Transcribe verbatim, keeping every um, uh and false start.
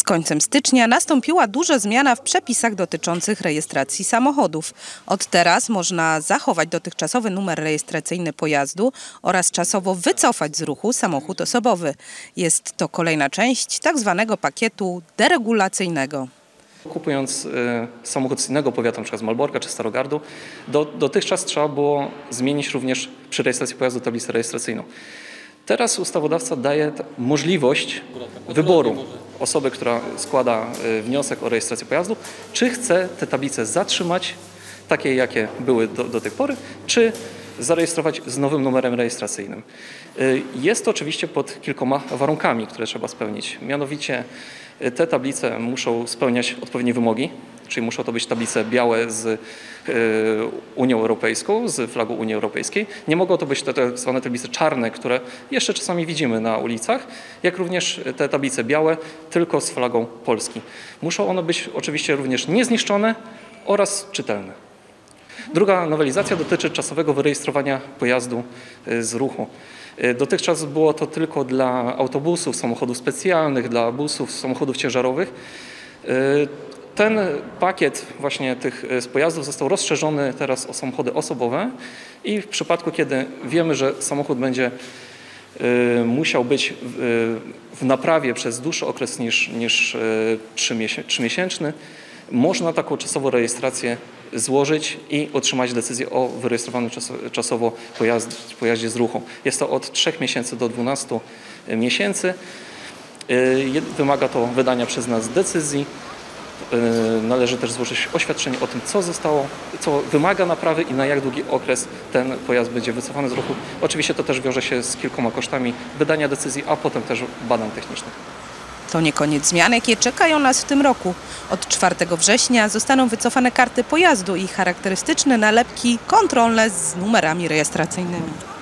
końcem stycznia nastąpiła duża zmiana w przepisach dotyczących rejestracji samochodów. Od teraz można zachować dotychczasowy numer rejestracyjny pojazdu oraz czasowo wycofać z ruchu samochód osobowy. Jest to kolejna część tak zwanego pakietu deregulacyjnego. Kupując y, samochód z innego powiatu, np. z Malborka czy Starogardu, do, dotychczas trzeba było zmienić również przy rejestracji pojazdu tablicę rejestracyjną. Teraz ustawodawca daje możliwość wyboru osoby, która składa y, wniosek o rejestrację pojazdu, czy chce te tablice zatrzymać, takie jakie były do, do tej pory, czy zarejestrować z nowym numerem rejestracyjnym. Y, jest to oczywiście pod kilkoma warunkami, które trzeba spełnić. Mianowicie te tablice muszą spełniać odpowiednie wymogi, czyli muszą to być tablice białe z y, Unią Europejską, z flagą Unii Europejskiej. Nie mogą to być te tak zwane tablice czarne, które jeszcze czasami widzimy na ulicach, jak również te tablice białe tylko z flagą Polski. Muszą one być oczywiście również niezniszczone oraz czytelne. Druga nowelizacja dotyczy czasowego wyrejestrowania pojazdu z ruchu. Dotychczas było to tylko dla autobusów, samochodów specjalnych, dla busów, samochodów ciężarowych. Ten pakiet właśnie tych pojazdów został rozszerzony teraz o samochody osobowe i w przypadku, kiedy wiemy, że samochód będzie musiał być w naprawie przez dłuższy okres niż, niż trzymiesięczny, można taką czasową rejestrację złożyć i otrzymać decyzję o wyrejestrowanym czasowo pojazd, pojaździe z ruchu. Jest to od trzech miesięcy do dwunastu miesięcy. Wymaga to wydania przez nas decyzji. Należy też złożyć oświadczenie o tym, co zostało, co wymaga naprawy i na jak długi okres ten pojazd będzie wycofany z ruchu. Oczywiście to też wiąże się z kilkoma kosztami wydania decyzji, a potem też badań technicznych. To nie koniec zmian, jakie czekają nas w tym roku. Od czwartego września zostaną wycofane karty pojazdu i charakterystyczne nalepki kontrolne z numerami rejestracyjnymi.